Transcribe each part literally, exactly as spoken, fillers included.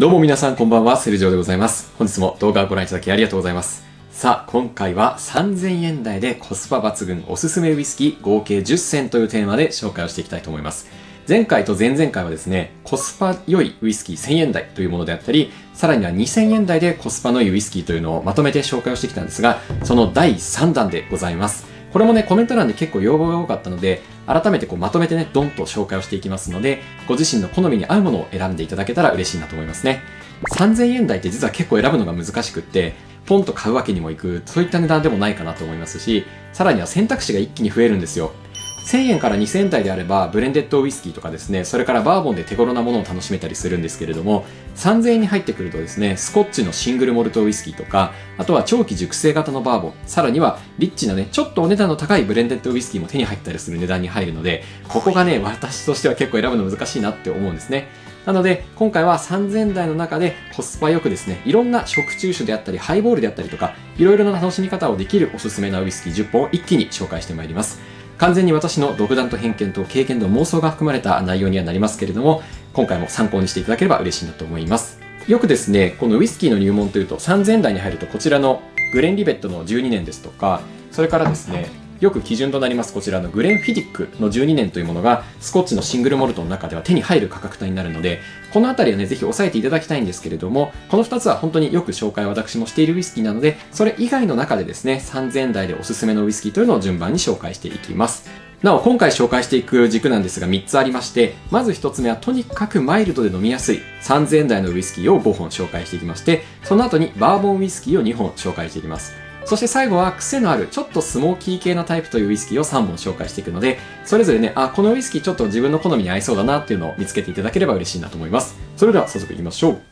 どうも皆さんこんばんは、セルジオでございます。本日も動画をご覧いただきありがとうございます。さあ、今回はさんぜんえん台でコスパ抜群おすすめウイスキー合計じゅっせんというテーマで紹介をしていきたいと思います。前回と前々回はですね、コスパ良いウイスキーせんえん台というものであったり、さらにはにせんえん台でコスパの良いウイスキーというのをまとめて紹介をしてきたんですが、そのだいさんだんでございます。これもね、コメント欄で結構要望が多かったので、改めてこうまとめてね、ドンと紹介をしていきますので、ご自身の好みに合うものを選んでいただけたら嬉しいなと思いますね。さんぜんえん台って実は結構選ぶのが難しくって、ポンと買うわけにもいく、そういった値段でもないかなと思いますし、さらには選択肢が一気に増えるんですよ。せんえんからにせんえん台であれば、ブレンデッドウイスキーとかですね、それからバーボンで手頃なものを楽しめたりするんですけれども、さんぜんえんに入ってくるとですね、スコッチのシングルモルトウイスキーとか、あとは長期熟成型のバーボン、さらにはリッチなね、ちょっとお値段の高いブレンデッドウイスキーも手に入ったりする値段に入るので、ここがね、私としては結構選ぶの難しいなって思うんですね。なので、今回はさんぜん台の中でコスパよくですね、いろんな食中酒であったり、ハイボールであったりとか、いろいろな楽しみ方をできるおすすめなウイスキーじゅっぽんを一気に紹介してまいります。完全に私の独断と偏見と経験と妄想が含まれた内容にはなりますけれども、今回も参考にしていただければ嬉しいなと思います。よくですね、このウイスキーの入門というとさんぜん台に入るとこちらのグレンリベットのじゅうにねんですとか、それからですね、よく基準となりますこちらのグレンフィディックのじゅうにねんというものがスコッチのシングルモルトの中では手に入る価格帯になるので、このあたりはね、ぜひ押さえていただきたいんですけれども、このふたつは本当によく紹介を私もしているウイスキーなので、それ以外の中でですね、さんぜん台でおすすめのウイスキーというのを順番に紹介していきます。なお、今回紹介していく軸なんですがみっつありまして、まずひとつめはとにかくマイルドで飲みやすいさんぜんえん台のウイスキーをごほん紹介していきまして、その後にバーボンウイスキーをにほん紹介していきます。そして最後は癖のあるちょっとスモーキー系のタイプというウイスキーをさんぼん紹介していくので、それぞれね、あ、このウイスキーちょっと自分の好みに合いそうだなっていうのを見つけていただければ嬉しいなと思います。それでは早速いきましょう。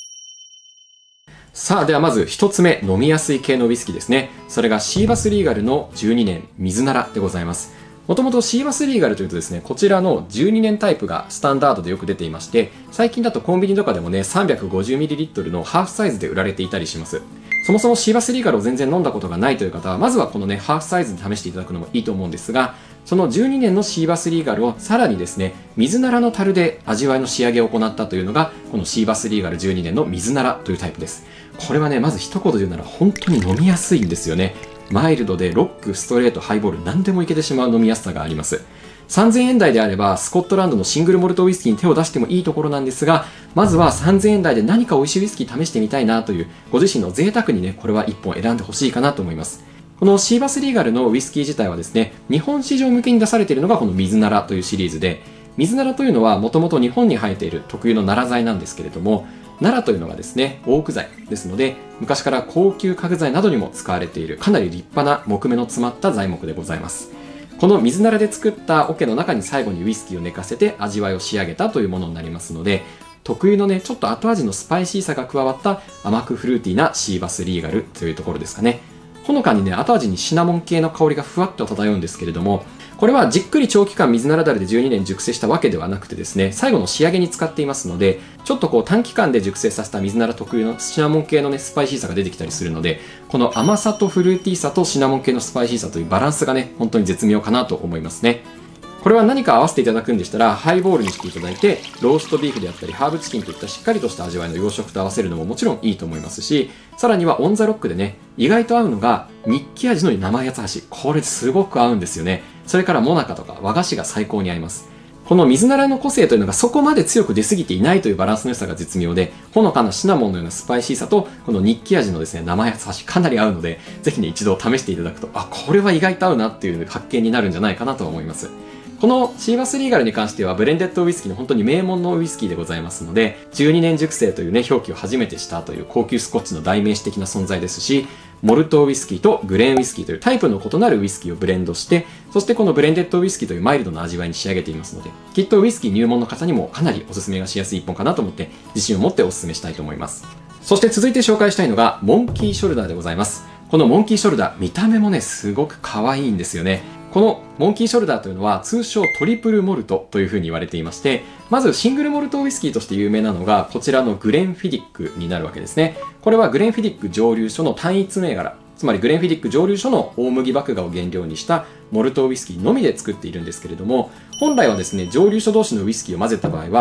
さあ、ではまずひとつめ、飲みやすい系のウイスキーですね。それがシーバスリーガルのじゅうにねん水ならでございます。もともとシーバスリーガルというとですね、こちらのじゅうにねんタイプがスタンダードでよく出ていまして、最近だとコンビニとかでもね、さんびゃくごじゅうミリリットル のハーフサイズで売られていたりします。そもそもシーバスリーガルを全然飲んだことがないという方は、まずはこのね、ハーフサイズで試していただくのもいいと思うんですが、そのじゅうにねんのシーバスリーガルをさらにですね、水ならの樽で味わいの仕上げを行ったというのが、このシーバスリーガルじゅうにねんの水ならというタイプです。これはね、まず一言で言うなら本当に飲みやすいんですよね。マイルドでロック、ストレート、ハイボール何でもいけてしまう飲みやすさがあります。さんぜんえん台であればスコットランドのシングルモルトウイスキーに手を出してもいいところなんですが、まずはさんぜんえん台で何か美味しいウイスキー試してみたいなというご自身の贅沢にね、これはいっぽん選んでほしいかなと思います。このシーバスリーガルのウイスキー自体はですね、日本市場向けに出されているのがこの水ならというシリーズで、水ならというのはもともと日本に生えている特有のナラ材なんですけれども、ナラというのがですね、オーク材ですので、昔から高級家具材などにも使われているかなり立派な木目の詰まった材木でございます。この水ならで作った桶の中に最後にウイスキーを寝かせて味わいを仕上げたというものになりますので、特有のね、ちょっと後味のスパイシーさが加わった甘くフルーティーなシーバスリーガルというところですかね。ほのかにね、後味にシナモン系の香りがふわっと漂うんですけれども、これはじっくり長期間水ならだれでじゅうにねん熟成したわけではなくてですね、最後の仕上げに使っていますので、ちょっとこう短期間で熟成させた水なら特有のシナモン系のね、スパイシーさが出てきたりするので、この甘さとフルーティーさとシナモン系のスパイシーさというバランスがね、本当に絶妙かなと思いますね。これは何か合わせていただくんでしたら、ハイボールにしていただいて、ローストビーフであったり、ハーブチキンといったしっかりとした味わいの洋食と合わせるのももちろんいいと思いますし、さらにはオンザロックでね、意外と合うのが、日記味の生八つ橋。これすごく合うんですよね。それからモナカとか和菓子が最高に合います。この水ならの個性というのがそこまで強く出すぎていないというバランスの良さが絶妙で、ほのかなシナモンのようなスパイシーさと、この日記味のですね、生八つ橋かなり合うので、ぜひね、一度試していただくと、あ、これは意外と合うなっていう発見になるんじゃないかなと思います。このシーバスリーガルに関してはブレンデッドウイスキーの本当に名門のウイスキーでございますので、じゅうにねん熟成というね、表記を初めてしたという高級スコッチの代名詞的な存在ですし、モルトウイスキーとグレーンウイスキーというタイプの異なるウイスキーをブレンドして、そしてこのブレンデッドウイスキーというマイルドな味わいに仕上げていますので、きっとウイスキー入門の方にもかなりおすすめがしやすい一本かなと思って、自信を持っておすすめしたいと思います。そして続いて紹介したいのが、モンキーショルダーでございます。このモンキーショルダー、見た目もね、すごく可愛いんですよね。このモンキーショルダーというのは通称トリプルモルトというふうに言われていまして、まずシングルモルトウイスキーとして有名なのがこちらのグレンフィディックになるわけですね。これはグレンフィディック蒸留所の単一銘柄、つまりグレンフィディック蒸留所の大麦麦芽を原料にしたモルトウイスキーのみで作っているんですけれども、本来はですね、蒸留所同士のウイスキーを混ぜた場合は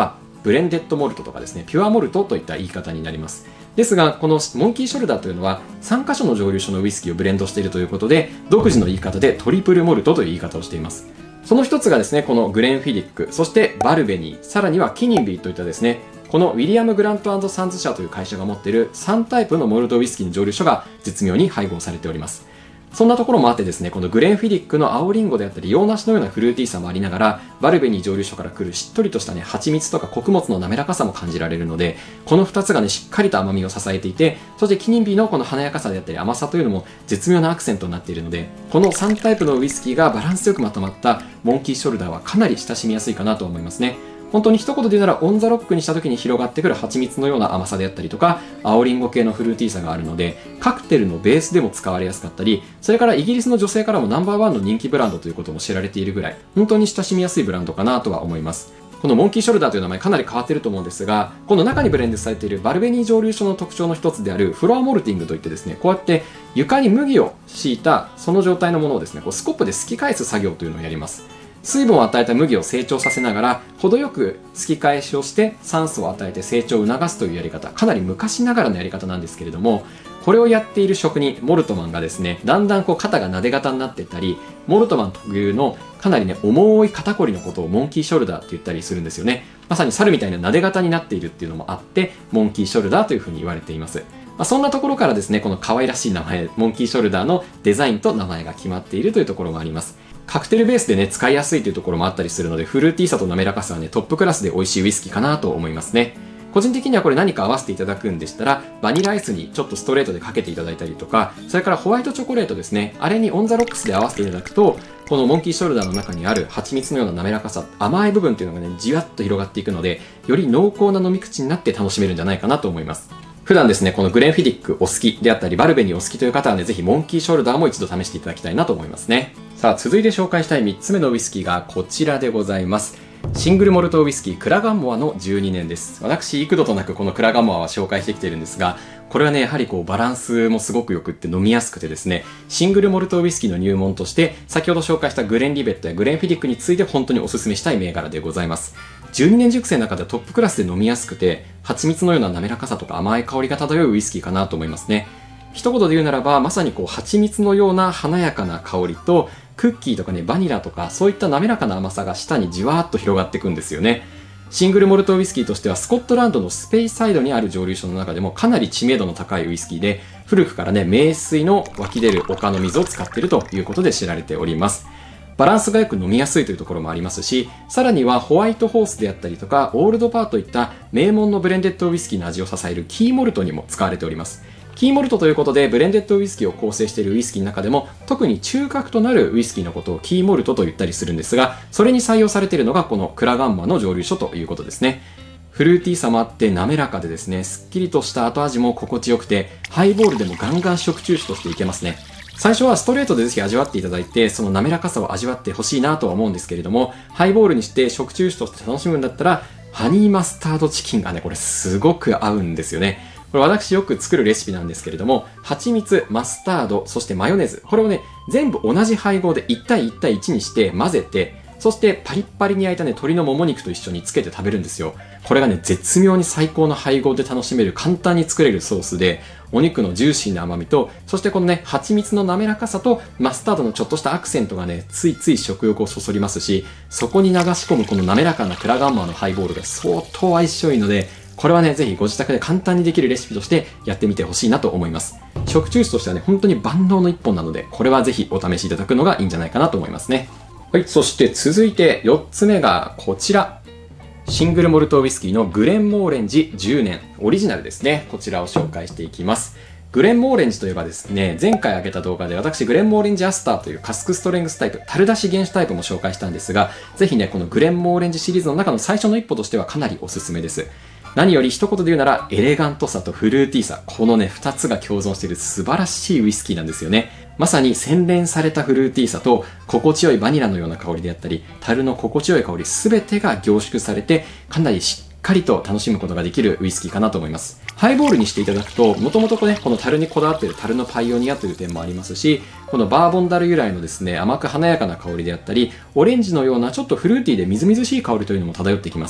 ブレンデッドモルトとかですね、ピュアモルトといった言い方になります。ですが、このモンキーショルダーというのはさん箇所の蒸留所のウイスキーをブレンドしているということで、独自の言い方でトリプルモルトという言い方をしています。その一つがですね、このグレンフィディック、そしてバルベニー、さらにはキニンビーといったですね、このウィリアム・グラント&サンズ社という会社が持っているさんタイプのモルトウイスキーの蒸留所が絶妙に配合されております。そんなところもあってですね、このグレンフィディックの青リンゴであったり洋梨のようなフルーティーさもありながら、バルベニー蒸留所から来るしっとりとしたね、蜂蜜とか穀物の滑らかさも感じられるので、このふたつがね、しっかりと甘みを支えていて、そしてキニンビーのこの華やかさであったり甘さというのも絶妙なアクセントになっているので、このさんタイプのウイスキーがバランスよくまとまったモンキーショルダーはかなり親しみやすいかなと思いますね。本当に一言で言うならオンザロックにした時に広がってくる蜂蜜のような甘さであったりとか、青リンゴ系のフルーティーさがあるので、カクテルのベースでも使われやすかったり、それからイギリスの女性からもナンバーワンの人気ブランドということも知られているぐらい、本当に親しみやすいブランドかなとは思います。このモンキーショルダーという名前かなり変わっていると思うんですが、この中にブレンドされているバルベニー蒸留所の特徴の一つであるフロアモルティングといってですね、こうやって床に麦を敷いたその状態のものをですね、こうスコップですき返す作業というのをやります。水分を与えた麦を成長させながら、程よく突き返しをして酸素を与えて成長を促すというやり方、かなり昔ながらのやり方なんですけれども、これをやっている職人、モルトマンがですね、だんだんこう肩がなで型になっていったり、モルトマン特有のかなりね、重い肩こりのことをモンキーショルダーって言ったりするんですよね。まさに猿みたいななで型になっているっていうのもあって、モンキーショルダーというふうに言われています。まあ、そんなところからですね、この可愛らしい名前、モンキーショルダーのデザインと名前が決まっているというところもあります。カクテルベースでね、使いやすいというところもあったりするので、フルーティーさと滑らかさはね、トップクラスで美味しいウイスキーかなと思いますね。個人的にはこれ何か合わせていただくんでしたら、バニラアイスにちょっとストレートでかけていただいたりとか、それからホワイトチョコレートですね、あれにオンザロックスで合わせていただくと、このモンキーショルダーの中にある蜂蜜のような滑らかさ、甘い部分っていうのがね、じわっと広がっていくので、より濃厚な飲み口になって楽しめるんじゃないかなと思います。普段ですね、このグレンフィディックお好きであったり、バルベニーお好きという方はね、ぜひモンキーショルダーも一度試していただきたいなと思いますね。さあ、続いて紹介したいみっつめのウイスキーがこちらでございます。シングルモルトウイスキークラガンモアのじゅうにねんです。私、幾度となくこのクラガンモアは紹介してきているんですが、これはね、やはりこうバランスもすごく良くって飲みやすくてですね、シングルモルトウイスキーの入門として、先ほど紹介したグレンリベットやグレンフィディックについて本当にお勧めしたい銘柄でございます。じゅうにねん熟成の中ではトップクラスで飲みやすくて、蜂蜜のような滑らかさとか甘い香りが漂うウイスキーかなと思いますね。一言で言うならば、まさにこう蜂蜜のような華やかな香りと、クッキーとかね、バニラとか、そういった滑らかな甘さが舌にじわーっと広がっていくんですよね。シングルモルトウイスキーとしては、スコットランドのスペイサイドにある蒸留所の中でもかなり知名度の高いウイスキーで、古くからね、名水の湧き出る丘の水を使っているということで知られております。バランスがよく飲みやすいというところもありますし、さらにはホワイトホースであったりとか、オールドパーといった名門のブレンデッドウイスキーの味を支えるキーモルトにも使われております。キーモルトということで、ブレンデッドウイスキーを構成しているウイスキーの中でも、特に中核となるウイスキーのことをキーモルトと言ったりするんですが、それに採用されているのがこのクラガンマの蒸留所ということですね。フルーティーさもあって滑らかでですね、すっきりとした後味も心地よくて、ハイボールでもガンガン食中酒としていけますね。最初はストレートでぜひ味わっていただいて、その滑らかさを味わってほしいなとは思うんですけれども、ハイボールにして食中酒として楽しむんだったら、ハニーマスタードチキンがね、これすごく合うんですよね。これ私よく作るレシピなんですけれども、蜂蜜、マスタード、そしてマヨネーズ。これをね、全部同じ配合でいち対いち対いちにして混ぜて、そしてパリッパリに焼いたね、鶏のもも肉と一緒につけて食べるんですよ。これがね、絶妙に最高の配合で楽しめる簡単に作れるソースで、お肉のジューシーな甘みと、そしてこのね、蜂蜜の滑らかさとマスタードのちょっとしたアクセントがね、ついつい食欲をそそりますし、そこに流し込むこの滑らかなクラガンマのハイボールが相当相性いいので、これはね、ぜひご自宅で簡単にできるレシピとしてやってみてほしいなと思います。食中酒としてはね、本当に万能の一本なので、これはぜひお試しいただくのがいいんじゃないかなと思いますね。はい、そして続いてよっつめがこちら。シングルモルトウイスキーのグレンモーレンジじゅうねん、オリジナルですね。こちらを紹介していきます。グレンモーレンジといえばですね、前回上げた動画で私グレンモーレンジアスターというカスクストレングスタイプ、樽出し原酒タイプも紹介したんですが、ぜひね、このグレンモーレンジシリーズの中の最初の一歩としてはかなりおすすめです。何より一言で言うなら、エレガントさとフルーティーさ、このね、二つが共存している素晴らしいウイスキーなんですよね。まさに洗練されたフルーティーさと、心地よいバニラのような香りであったり、樽の心地よい香りすべてが凝縮されて、かなりしっかりと楽しむことができるウイスキーかなと思います。ハイボールにしていただくと、もともとね、この樽にこだわっている樽のパイオニアという点もありますし、このバーボンダル由来のですね、甘く華やかな香りであったり、オレンジのようなちょっとフルーティーでみずみずしい香りというのも漂ってきます。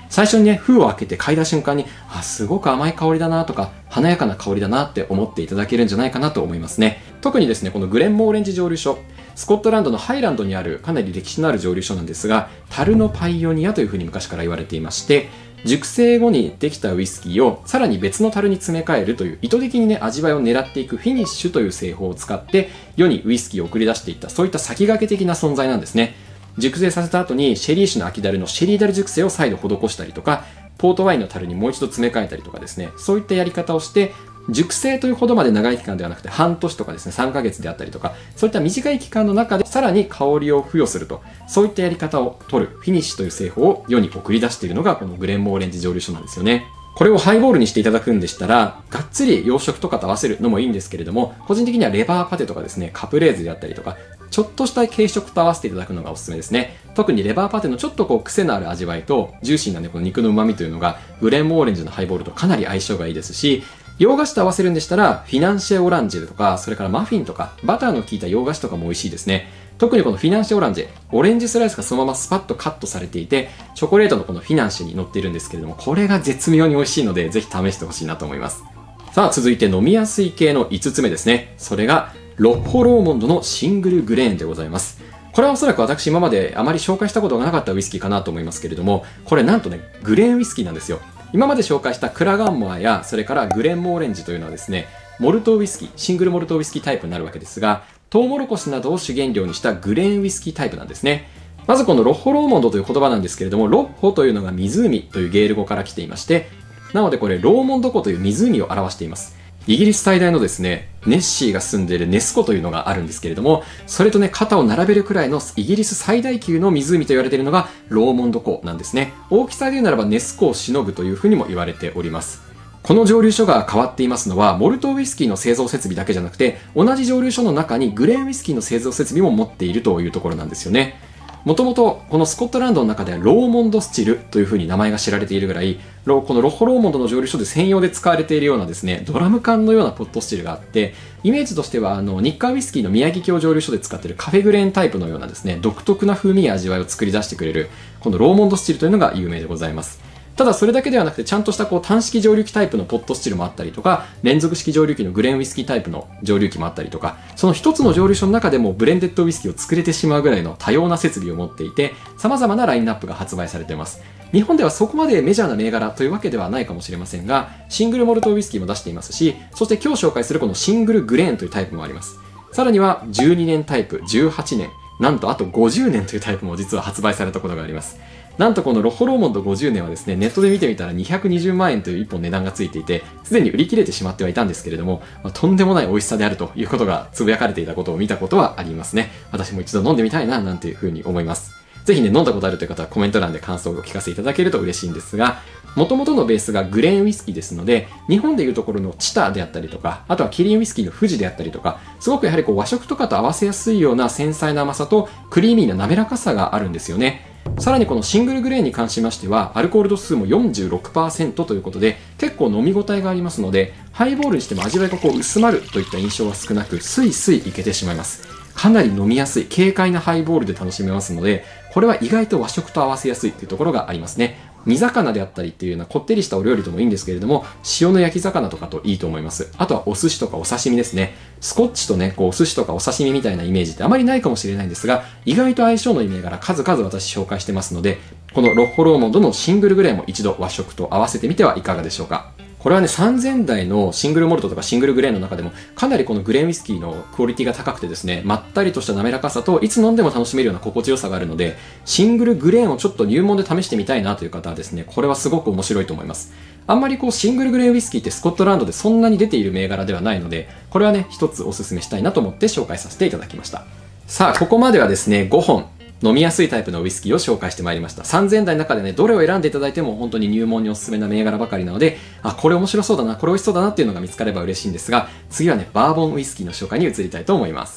最初にね、封を開けて嗅いだ瞬間に、あ、すごく甘い香りだなとか、華やかな香りだなって思っていただけるんじゃないかなと思いますね。特にですね、このグレンモーレンジ蒸留所、スコットランドのハイランドにあるかなり歴史のある蒸留所なんですが、樽のパイオニアというふうに昔から言われていまして、熟成後にできたウイスキーをさらに別の樽に詰め替えるという意図的にね、味わいを狙っていくフィニッシュという製法を使って世にウイスキーを送り出していった、そういった先駆け的な存在なんですね。熟成させた後にシェリー酒の空き樽のシェリー樽熟成を再度施したりとか、ポートワインの樽にもう一度詰め替えたりとかですね、そういったやり方をして熟成というほどまで長い期間ではなくて半年とかですね、さんかげつであったりとか、そういった短い期間の中でさらに香りを付与すると、そういったやり方を取るフィニッシュという製法を世に送り出しているのがこのグレンモーレンジ蒸留所なんですよね。これをハイボールにしていただくんでしたら、がっつり洋食とかと合わせるのもいいんですけれども、個人的にはレバーパテとかですね、カプレーゼであったりとか、ちょっとした軽食と合わせていただくのがおすすめですね。特にレバーパテのちょっとこう癖のある味わいと、ジューシーなね、この肉の旨味というのが、グレンモーレンジのハイボールとかなり相性がいいですし、洋菓子と合わせるんでしたら、フィナンシェオランジェとか、それからマフィンとか、バターの効いた洋菓子とかも美味しいですね。特にこのフィナンシェオランジェ、オレンジスライスがそのままスパッとカットされていて、チョコレートのこのフィナンシェに乗っているんですけれども、これが絶妙に美味しいので、ぜひ試してほしいなと思います。さあ、続いて飲みやすい系のいつつめですね。それが、ロッホ・ローモンドのシングルグレーンでございます。これはおそらく私今まであまり紹介したことがなかったウイスキーかなと思いますけれども、これなんとね、グレーンウイスキーなんですよ。今まで紹介したクラガンモアや、それからグレンモーレンジというのはですね、モルトウイスキー、シングルモルトウイスキータイプになるわけですが、トウモロコシなどを主原料にしたグレーンウイスキータイプなんですね。まずこのロッホ・ローモンドという言葉なんですけれども、ロッホというのが湖というゲール語から来ていまして、なのでこれローモンド湖という湖を表しています。イギリス最大のですね、ネッシーが住んでいるネス湖というのがあるんですけれども、それとね、肩を並べるくらいのイギリス最大級の湖と言われているのがローモンド湖なんですね。大きさで言うならばネス湖をしのぐというふうにも言われております。この蒸留所が変わっていますのは、モルトウイスキーの製造設備だけじゃなくて、同じ蒸留所の中にグレーンウイスキーの製造設備も持っているというところなんですよね。もともとこのスコットランドの中ではローモンドスチルというふうに名前が知られているぐらい、このロッホ・ローモンドの蒸留所で専用で使われているようなですね、ドラム缶のようなポットスチルがあって、イメージとしてはあの日課ウイスキーの宮城郷蒸留所で使っているカフェグレーンタイプのようなですね、独特な風味や味わいを作り出してくれる、このローモンドスチルというのが有名でございます。ただそれだけではなくて、ちゃんとしたこう単式蒸留機タイプのポットスチルもあったりとか、連続式蒸留機のグレーンウイスキータイプの蒸留機もあったりとか、その一つの蒸留所の中でもブレンデッドウイスキーを作れてしまうぐらいの多様な設備を持っていて、様々なラインナップが発売されています。日本ではそこまでメジャーな銘柄というわけではないかもしれませんが、シングルモルトウイスキーも出していますし、そして今日紹介するこのシングルグレーンというタイプもあります。さらにはじゅうにねんタイプ、じゅうはちねん、なんとあとごじゅうねんというタイプも実は発売されたことがあります。なんとこのロッホ・ローモンドごじゅうねんはですね、ネットで見てみたらにひゃくにじゅうまんえんといういっぽん値段がついていて、すでに売り切れてしまってはいたんですけれども、まあ、とんでもない美味しさであるということがつぶやかれていたことを見たことはありますね。私も一度飲んでみたいな、なんていうふうに思います。ぜひね、飲んだことあるという方はコメント欄で感想をお聞かせいただけると嬉しいんですが、元々のベースがグレーンウイスキーですので、日本でいうところのチタであったりとか、あとはキリンウイスキーの富士であったりとか、すごくやはりこう和食とかと合わせやすいような繊細な甘さとクリーミーな滑らかさがあるんですよね。さらにこのシングルグレーンに関しましては、アルコール度数も よんじゅうろくパーセント ということで、結構飲み応えがありますので、ハイボールにしても味わいがこう薄まるといった印象は少なく、スイスイいけてしまいます。かなり飲みやすい、軽快なハイボールで楽しめますので、これは意外と和食と合わせやすいというところがありますね。煮魚であったりっていうようなこってりしたお料理ともいいんですけれども、塩の焼き魚とかといいと思います。あとはお寿司とかお刺身ですね。スコッチとね、こうお寿司とかお刺身みたいなイメージってあまりないかもしれないんですが、意外と相性のいい銘柄数々私紹介してますので、このロッホ・ローモンドのシングルグレーンも一度和食と合わせてみてはいかがでしょうか。これはね、さんぜんだいのシングルモルトとかシングルグレーンの中でもかなりこのグレーンウイスキーのクオリティが高くてですね、まったりとした滑らかさといつ飲んでも楽しめるような心地よさがあるので、シングルグレーンをちょっと入門で試してみたいなという方はですね、これはすごく面白いと思います。あんまりこうシングルグレーンウイスキーってスコットランドでそんなに出ている銘柄ではないので、これはね、一つお勧めしたいなと思って紹介させていただきました。さあ、ここまではですね、ごほん飲みやすいタイプのウイスキーを紹介してまいりました。さんぜんだいの中でね、どれを選んでいただいても本当に入門におすすめな銘柄ばかりなので、あ、これ面白そうだな、これ美味しそうだなっていうのが見つかれば嬉しいんですが、次はね、バーボンウイスキーの紹介に移りたいと思います。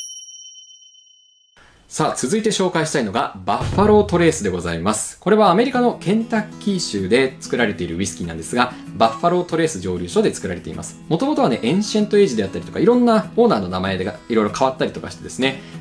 さあ、続いて紹介したいのが、バッファロートレースでございます。これはアメリカのケンタッキー州で作られているウイスキーなんですが、バッファロートレース蒸留所で作られています。もともとはね、エンシェントエイジであったりとか、いろんなオーナーの名前がいろいろ変わったりとかしてですね、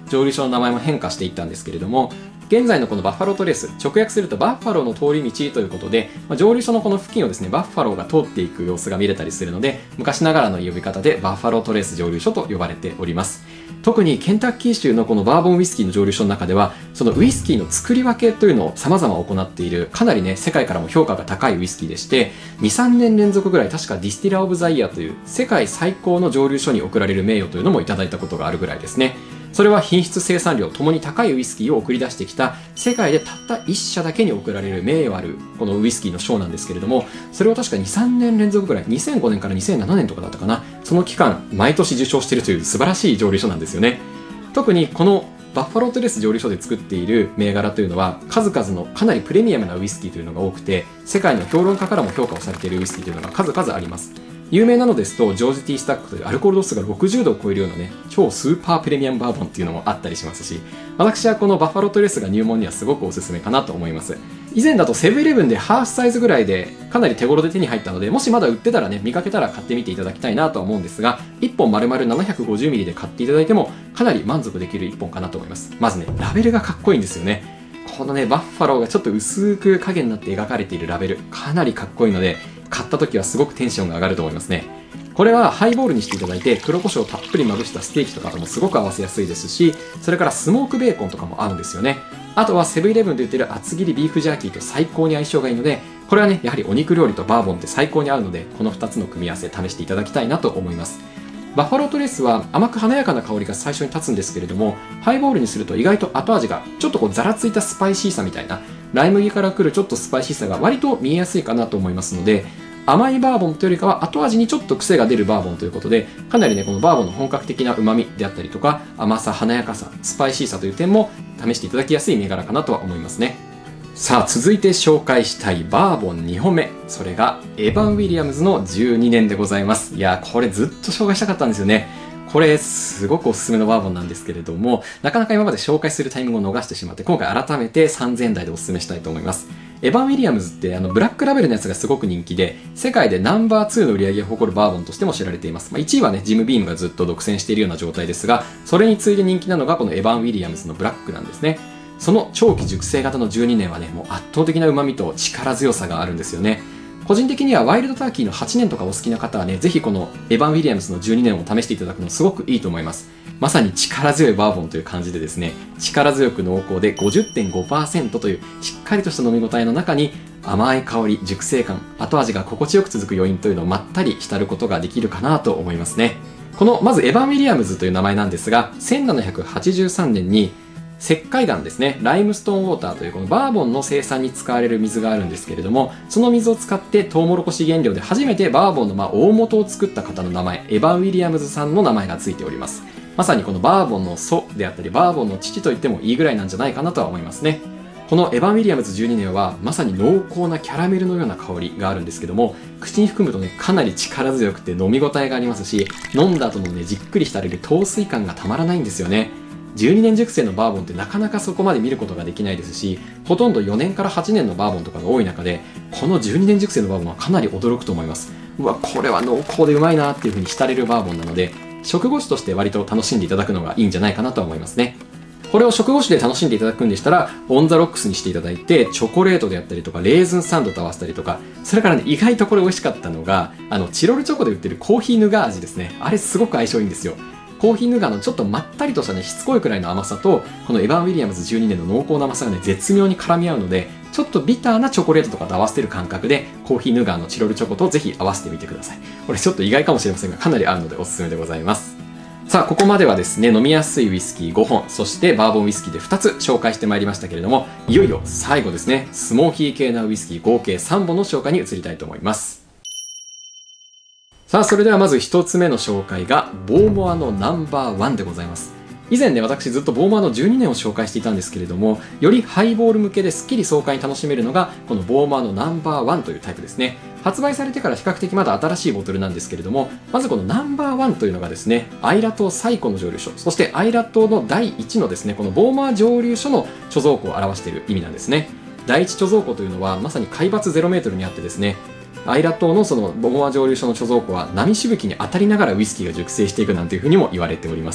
蒸留所の名前も変化していったんですけれども、現在のこのバッファロートレース、直訳するとバッファローの通り道ということで、まあ、蒸留所のこの付近をですね、バッファローが通っていく様子が見れたりするので、昔ながらの呼び方でバッファロートレース蒸留所と呼ばれております。特にケンタッキー州のこのバーボンウイスキーの蒸留所の中では、そのウイスキーの作り分けというのを様々行っている、かなりね、世界からも評価が高いウイスキーでして、に、さんねん連続ぐらい確かディスティラーオブザイヤーという世界最高の蒸留所に贈られる名誉というのもいただいたことがあるぐらいですね。それは品質生産量ともに高いウイスキーを送り出してきた世界でたったいっ社だけに贈られる名誉あるこのウイスキーの賞なんですけれども、それを確かに、さんねん連続ぐらい、にせんごねんからにせんななねんとかだったかな、その期間毎年受賞しているという素晴らしい蒸留所なんですよね。特にこのバッファロートレース蒸留所で作っている銘柄というのは数々のかなりプレミアムなウイスキーというのが多くて、世界の評論家からも評価をされているウイスキーというのが数々あります。有名なのですとジョージ・ティー・スタックというアルコール度数がろくじゅうどを超えるようなね、超スーパープレミアムバーボンっていうのもあったりしますし、私はこのバッファロートレースが入門にはすごくおすすめかなと思います。以前だとセブンイレブンでハーフサイズぐらいでかなり手頃で手に入ったので、もしまだ売ってたらね、見かけたら買ってみていただきたいなとは思うんですが、いっぽん丸々 ななひゃくごじゅうミリ で買っていただいてもかなり満足できるいっぽんかなと思います。まずね、ラベルがかっこいいんですよね。このね、バッファローがちょっと薄く影になって描かれているラベル、かなりかっこいいので、買った時はすごくテンションが上がると思いますね。これはハイボールにしていただいて、黒胡椒をたっぷりまぶしたステーキとかともすごく合わせやすいですし、それからスモークベーコンとかも合うんですよね。あとはセブンイレブンで売ってる厚切りビーフジャーキーと最高に相性がいいので、これはね、やはりお肉料理とバーボンって最高に合うので、このふたつの組み合わせ試していただきたいなと思います。バッファロートレースは甘く華やかな香りが最初に立つんですけれども、ハイボールにすると意外と後味がちょっとこうザラついたスパイシーさみたいな、ライ麦から来るちょっとスパイシーさが割と見えやすいかなと思いますので、甘いバーボンというよりかは後味にちょっと癖が出るバーボンということで、かなりね、このバーボンの本格的な旨味であったりとか、甘さ、華やかさ、スパイシーさという点も試していただきやすい銘柄かなとは思いますね。さあ、続いて紹介したいバーボンにほんめ、それがエヴァン・ウィリアムズのじゅうにねんでございます。いやー、これずっと紹介したかったんですよね。これすごくおすすめのバーボンなんですけれども、なかなか今まで紹介するタイミングを逃してしまって、今回改めてさんぜんえん台でおすすめしたいと思います。エヴァン・ウィリアムズってあのブラックラベルのやつがすごく人気で、世界でナンバーツーの売り上げを誇るバーボンとしても知られています。まあ、いちいはね、ジム・ビームがずっと独占しているような状態ですが、それに次いで人気なのがこのエヴァン・ウィリアムズのブラックなんですね。その長期熟成型のじゅうにねんはね、もう圧倒的な旨味と力強さがあるんですよね。個人的にはワイルドターキーのはちねんとかお好きな方はね、ぜひこのエヴァン・ウィリアムズのじゅうにねんを試していただくのすごくいいと思います。まさに力強いバーボンという感じでですね、力強く濃厚で ごじゅってんごパーセント というしっかりとした飲み応えの中に甘い香り、熟成感、後味が心地よく続く余韻というのをまったり浸ることができるかなと思いますね。このまずエヴァン・ウィリアムズという名前なんですが、せんななひゃくはちじゅうさんねんに石灰岩ですね、ライムストーンウォーターというこのバーボンの生産に使われる水があるんですけれども、その水を使ってトウモロコシ原料で初めてバーボンのまあ大元を作った方の名前、エヴァン・ウィリアムズさんの名前がついております。まさにこのバーボンの祖であったり、バーボンの父と言ってもいいぐらいなんじゃないかなとは思いますね。このエヴァン・ウィリアムズじゅうにねんはまさに濃厚なキャラメルのような香りがあるんですけども、口に含むとね、かなり力強くて飲み応えがありますし、飲んだ後のね、じっくり浸れる陶酔感がたまらないんですよね。じゅうにねん熟成のバーボンってなかなかそこまで見ることができないですし、ほとんどよねんからはちねんのバーボンとかが多い中で、このじゅうにねん熟成のバーボンはかなり驚くと思います。うわ、これは濃厚でうまいなっていう風に浸れるバーボンなので、食後酒として割と楽しんでいただくのがいいんじゃないかなと思いますね。これを食後酒で楽しんでいただくんでしたら、オンザロックスにしていただいて、チョコレートであったりとか、レーズンサンドと合わせたりとか、それからね、意外とこれ美味しかったのが、あの、チロルチョコで売ってるコーヒーヌガー味ですね。あれすごく相性いいんですよ。コーヒーヌガーのちょっとまったりとしたね、しつこいくらいの甘さと、このエヴァン・ウィリアムズじゅうにねんの濃厚な甘さがね、絶妙に絡み合うので、ちょっとビターなチョコレートとかと合わせてる感覚で、コーヒーヌガーのチロルチョコとぜひ合わせてみてください。これちょっと意外かもしれませんが、かなり合うのでおすすめでございます。さあ、ここまではですね、飲みやすいウイスキーごほん、そしてバーボンウイスキーでふたつ紹介してまいりましたけれども、いよいよ最後ですね、スモーキー系なウイスキー合計さんぼんの紹介に移りたいと思います。さあ、それではまずひとつめの紹介が、ボーモアのナンバーワンでございます。以前ね、私ずっとボーモアのじゅうにねんを紹介していたんですけれども、よりハイボール向けですっきり爽快に楽しめるのが、このボーモアのナンバーワンというタイプですね。発売されてから比較的まだ新しいボトルなんですけれども、まずこのナンバーワンというのがですね、アイラ島最古の蒸留所、そしてアイラ島のだいいちのですね、このボーモア蒸留所の貯蔵庫を表している意味なんですね。だいいち貯蔵庫というのはまさに海抜ゼロメートルにあってですね、アイラ島のそのボーモア蒸留所の貯蔵庫は波しぶきに当たりながらウイスキーが熟成していくなんていうふうにも言われております。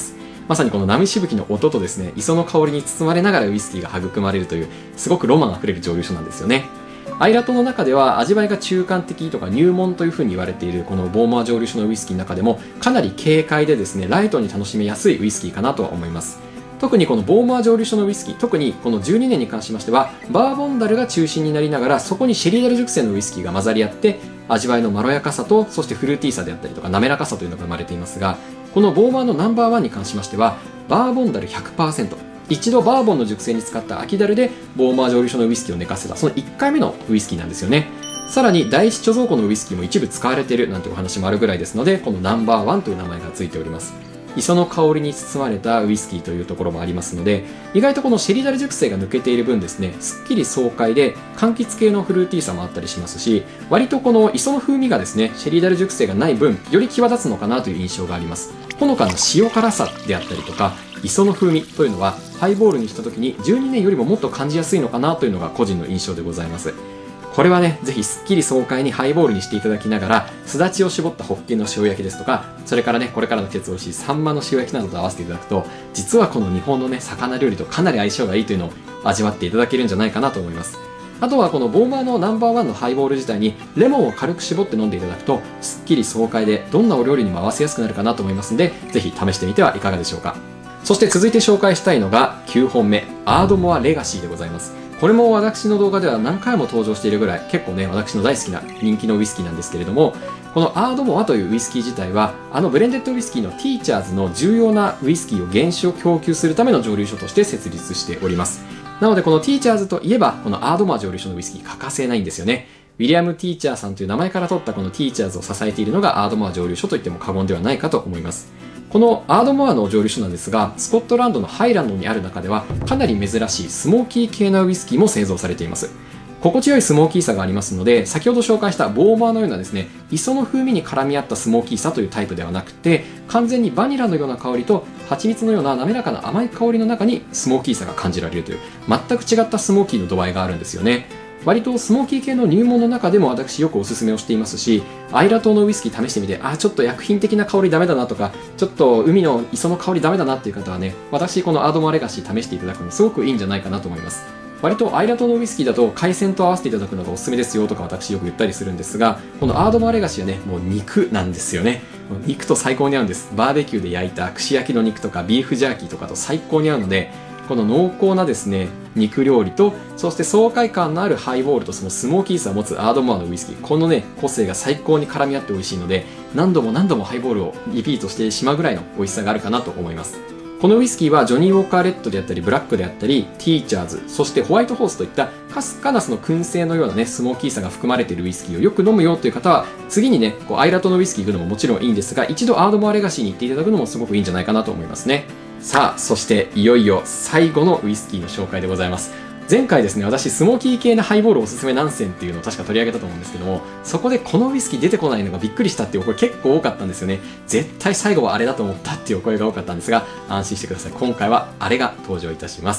まさにこの波しぶきの音とですね、磯の香りに包まれながらウイスキーが育まれるという、すごくロマンあふれる蒸留所なんですよね。アイラ島の中では味わいが中間的とか入門というふうに言われているこのボーマー蒸留所のウイスキーの中でもかなり軽快でですね、ライトに楽しめやすいウイスキーかなとは思います。特にこのボーマー蒸留所のウイスキー、特にこのじゅうにねんに関しましてはバーボンダルが中心になりながら、そこにシェリーダル熟成のウイスキーが混ざり合って味わいのまろやかさと、そしてフルーティーさであったりとか滑らかさというのが生まれていますが、このボーマーのナンバーワンに関しましてはバーボンダル ひゃくパーセント、一度バーボンの熟成に使った空きダルでボーマー蒸留所のウイスキーを寝かせたそのいっかいめのウイスキーなんですよね。さらに第一貯蔵庫のウイスキーも一部使われているなんてお話もあるぐらいですので、このナンバーワンという名前がついております。磯の香りに包まれたウイスキーというところもありますので、意外とこのシェリダル熟成が抜けている分ですね、すっきり爽快で柑橘系のフルーティーさもあったりしますし、割とこの磯の風味がですね、シェリダル熟成がない分より際立つのかなという印象があります。ほのかな塩辛さであったりとか磯の風味というのはハイボールにした時にじゅうにねんよりももっと感じやすいのかなというのが個人の印象でございます。これはね、ぜひすっきり爽快にハイボールにしていただきながら、すだちを絞ったホッケの塩焼きですとか、それからね、これからの季節美味しいサンマの塩焼きなどと合わせていただくと、実はこの日本のね、魚料理とかなり相性がいいというのを味わっていただけるんじゃないかなと思います。あとはこのボーマーのナンバーワンのハイボール自体にレモンを軽く絞って飲んでいただくと、すっきり爽快でどんなお料理にも合わせやすくなるかなと思いますので、ぜひ試してみてはいかがでしょうか。そして続いて紹介したいのがきゅうほんめ、アードモアレガシーでございます。これも私の動画では何回も登場しているぐらい結構ね、私の大好きな人気のウイスキーなんですけれども、このアードモアというウイスキー自体はあのブレンデッドウイスキーのティーチャーズの重要なウイスキーを原酒を供給するための蒸留所として設立しております。なのでこのティーチャーズといえばこのアードモア蒸留所のウイスキー欠かせないんですよね。ウィリアム・ティーチャーさんという名前から取ったこのティーチャーズを支えているのがアードモア蒸留所といっても過言ではないかと思います。このアードモアの蒸留所なんですが、スコットランドのハイランドにある中ではかなり珍しいスモーキー系なウイスキーも製造されています。心地よいスモーキーさがありますので、先ほど紹介したボーマーのようなですね、磯の風味に絡み合ったスモーキーさというタイプではなくて、完全にバニラのような香りと蜂蜜のような滑らかな甘い香りの中にスモーキーさが感じられるという、全く違ったスモーキーの度合いがあるんですよね。割とスモーキー系の入門の中でも私よくおすすめをしていますし、アイラ島のウイスキー試してみて、あ、ちょっと薬品的な香りダメだなとか、ちょっと海の磯の香りダメだなっていう方はね、私このアードモアレガシー試していただくのすごくいいんじゃないかなと思います。割とアイラ島のウイスキーだと海鮮と合わせていただくのがおすすめですよとか私よく言ったりするんですが、このアードモアレガシーはね、もう肉なんですよね。肉と最高に合うんです。バーベキューで焼いた串焼きの肉とかビーフジャーキーとかと最高に合うので、この濃厚なですね、肉料理と、そして爽快感のあるハイボールとそのスモーキーさを持つアードモアのウイスキー、このね、個性が最高に絡み合って美味しいので、何度も何度もハイボールをリピートしてしまうぐらいの美味しさがあるかなと思います。このウイスキーはジョニーウォーカーレッドであったりブラックであったりティーチャーズ、そしてホワイトホースといったかすかなその燻製のようなねスモーキーさが含まれているウイスキーをよく飲むよという方は、次にねこうアイラ島のウイスキー行くのももちろんいいんですが、一度アードモアレガシーに行っていただくのもすごくいいんじゃないかなと思いますね。さあ、そしていよいよ最後のウイスキーの紹介でございます。前回ですね、私スモーキー系のハイボールおすすめ何選っていうのを確か取り上げたと思うんですけども、そこでこのウイスキー出てこないのがびっくりしたっていうお声結構多かったんですよね。絶対最後はあれだと思ったっていうお声が多かったんですが、安心してください。今回はあれが登場いたします。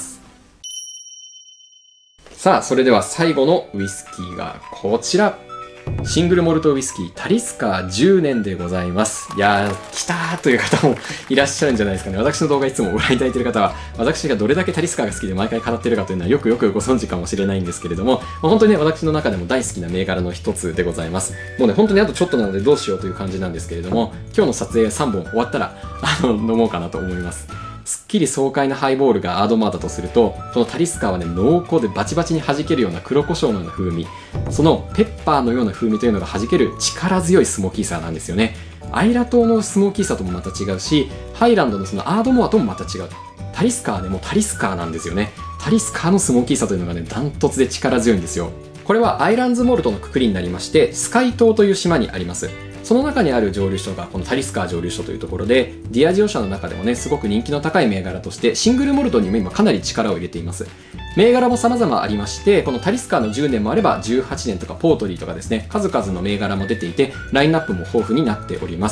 さあ、それでは最後のウイスキーがこちら。シングルモルトウイスキータリスカーじゅうねんでございます。いやー、来たーという方もいらっしゃるんじゃないですかね。私の動画いつもご覧いただいている方は、私がどれだけタリスカーが好きで毎回語っているかというのはよくよくご存知かもしれないんですけれども、まあ、本当にね、私の中でも大好きな銘柄の一つでございます。もうね、本当にあとちょっとなのでどうしようという感じなんですけれども、今日の撮影さんぼん終わったら、あの、飲もうかなと思います。すっきり爽快なハイボールがアードモアだとすると、このタリスカーはね、濃厚でバチバチに弾けるような黒胡椒のような風味、そのペッパーのような風味というのが弾ける力強いスモーキーさなんですよね。アイラ島のスモーキーさともまた違うし、ハイランドのそのアードモアともまた違う。タリスカーはね、もうタリスカーなんですよね。タリスカーのスモーキーさというのがね、ダントツで力強いんですよ。これはアイランズモルトのくくりになりまして、スカイ島という島にあります。その中にある蒸留所がこのタリスカー蒸留所というところで、ディアジオ社の中でもねすごく人気の高い銘柄としてシングルモルトにも今かなり力を入れています。銘柄も様々ありまして、このタリスカーのじゅうねんもあればじゅうはちねんとかポートリーとかですね、数々の銘柄も出ていてラインナップも豊富になっております。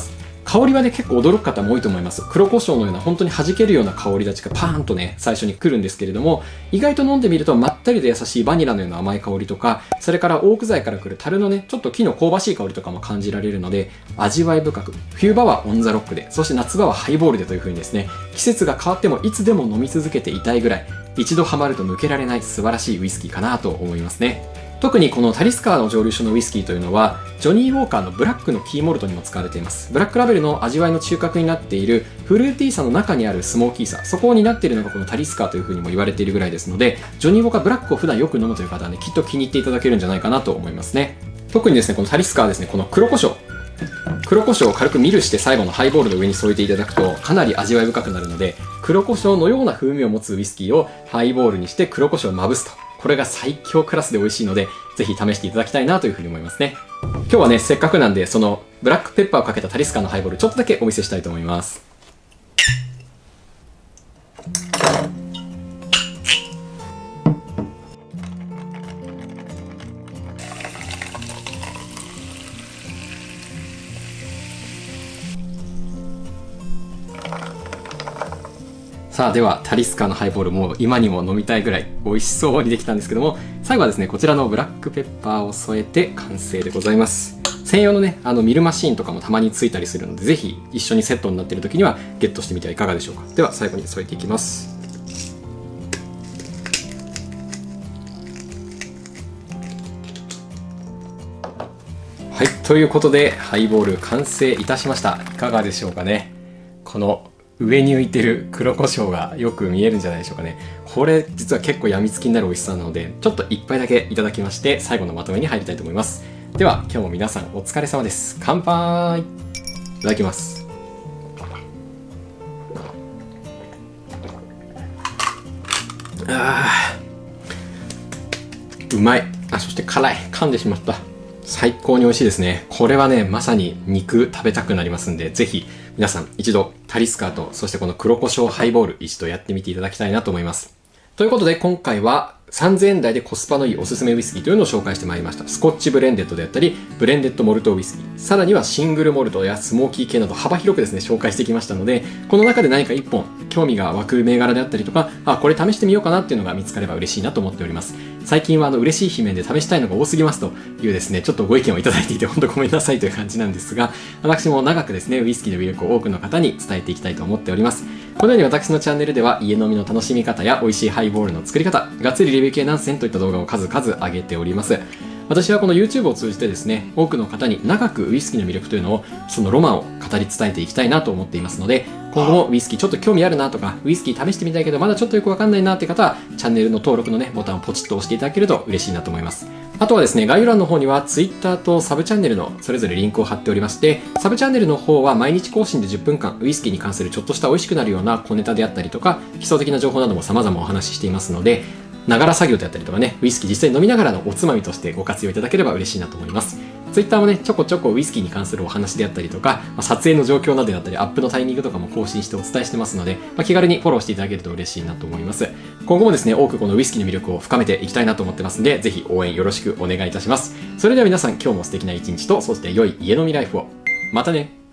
香りはね、結構驚く方も多いと思います。黒胡椒のような本当に弾けるような香り立ちがパーンとね、最初に来るんですけれども、意外と飲んでみるとまったりで優しいバニラのような甘い香りとか、それからオーク材から来る樽のね、ちょっと木の香ばしい香りとかも感じられるので、味わい深く、冬場はオンザロックで、そして夏場はハイボールでという風にですね、季節が変わってもいつでも飲み続けていたいぐらい、一度ハマると抜けられない素晴らしいウイスキーかなと思いますね。特にこのタリスカーの蒸留所のウイスキーというのは、ジョニーウォーカーのブラックのキーモルトにも使われています。ブラックラベルの味わいの中核になっているフルーティーさの中にあるスモーキーさ、そこになっているのがこのタリスカーという風にも言われているぐらいですので、ジョニーウォーカーブラックを普段よく飲むという方はね、きっと気に入っていただけるんじゃないかなと思いますね。特にですね、このタリスカーはですね、この黒胡椒。黒胡椒を軽くミルして最後のハイボールの上に添えていただくとかなり味わい深くなるので、黒胡椒のような風味を持つウイスキーをハイボールにして黒胡椒をまぶすと。これが最強クラスで美味しいので、ぜひ試していただきたいなというふうに思いますね。今日はね、せっかくなんで、そのブラックペッパーをかけたタリスカーのハイボール、ちょっとだけお見せしたいと思います。さあ、ではタリスカーのハイボール、もう今にも飲みたいぐらい美味しそうにできたんですけども、最後はですね、こちらのブラックペッパーを添えて完成でございます。専用のね、あのミルマシーンとかもたまについたりするので、ぜひ一緒にセットになっている時にはゲットしてみてはいかがでしょうか。では最後に添えていきます。はい、ということでハイボール完成いたしました。いかがでしょうかね。この上に浮いてる黒胡椒がよく見えるんじゃないでしょうかね。これ実は結構やみつきになる美味しさなので、ちょっと一杯だけいただきまして、最後のまとめに入りたいと思います。では今日も皆さんお疲れ様です。乾杯。いただきます。あー、うまい。あ、そして辛い。噛んでしまった。最高に美味しいですね。これはね、まさに肉食べたくなりますんで、ぜひ皆さん一度タリスカーと、そしてこの黒胡椒ハイボール一度やってみていただきたいなと思います。ということで今回はさんぜんえん台でコスパのいいおすすめウイスキーというのを紹介してまいりました。スコッチブレンデッドであったり、ブレンデッドモルトウイスキー、さらにはシングルモルトやスモーキー系など幅広くですね、紹介してきましたので、この中で何か一本興味が湧く銘柄であったりとか、あ、これ試してみようかなっていうのが見つかれば嬉しいなと思っております。最近はあの嬉しい悲鳴で試したいのが多すぎますというですね、ちょっとご意見をいただいていて本当ごめんなさいという感じなんですが、私も長くですね、ウイスキーの魅力を多くの方に伝えていきたいと思っております。このように私のチャンネルでは家飲みの楽しみ方や美味しいハイボールの作り方、がっつりレビュー系何選といった動画を数々上げております。私はこの YouTube を通じてですね、多くの方に長くウイスキーの魅力というのを、そのロマンを語り伝えていきたいなと思っていますので、今後もウイスキーちょっと興味あるなとか、ウイスキー試してみたいけどまだちょっとよくわかんないなって方は、チャンネルの登録のね、ボタンをポチッと押していただけると嬉しいなと思います。あとはですね、概要欄の方には Twitter とサブチャンネルのそれぞれリンクを貼っておりまして、サブチャンネルの方は毎日更新でじゅっぷんかんウイスキーに関するちょっとした美味しくなるような小ネタであったりとか、基礎的な情報なども様々お話ししていますので、ながら作業であったりとかね、ウイスキー実際に飲みながらのおつまみとしてご活用いただければ嬉しいなと思います。Twitter もね、ちょこちょこウイスキーに関するお話であったりとか、まあ、撮影の状況などであったり、アップのタイミングとかも更新してお伝えしてますので、まあ、気軽にフォローしていただけると嬉しいなと思います。今後もですね、多くこのウイスキーの魅力を深めていきたいなと思ってますので、ぜひ応援よろしくお願いいたします。それでは皆さん、今日も素敵な一日と、そして良い家飲みライフを。またね。